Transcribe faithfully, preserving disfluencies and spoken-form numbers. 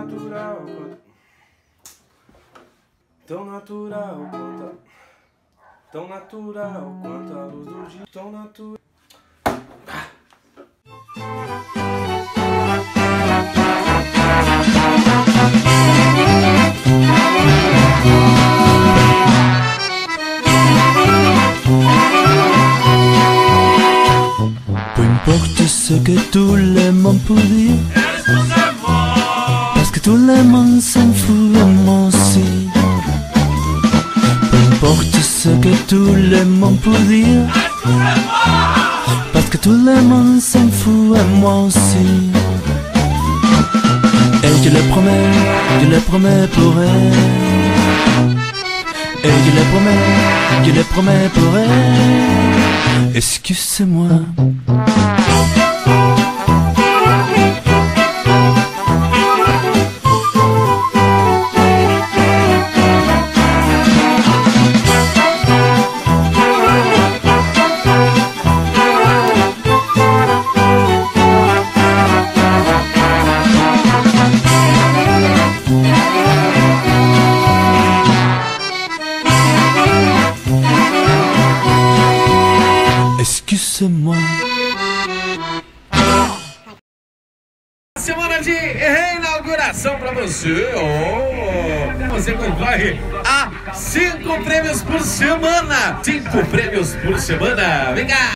natural quanto... Tão natural quanto a... Tão natural quanto a luz do dia. Tão natural. Peu importe ce que tout le monde peut dire, parce que tout le monde s'en fout et moi aussi. Peu importe ce que tout le monde peut dire, parce que tout le monde s'en fout et moi aussi. Et je le promets, je le promets pour elle. Et je le promets, je le promets pour elle. Excuse-moi. Excuse-moi. Semana de reinauguração pra você. Oh, você concorre a cinco prêmios por semana. Cinco prêmios por semana. Vem cá.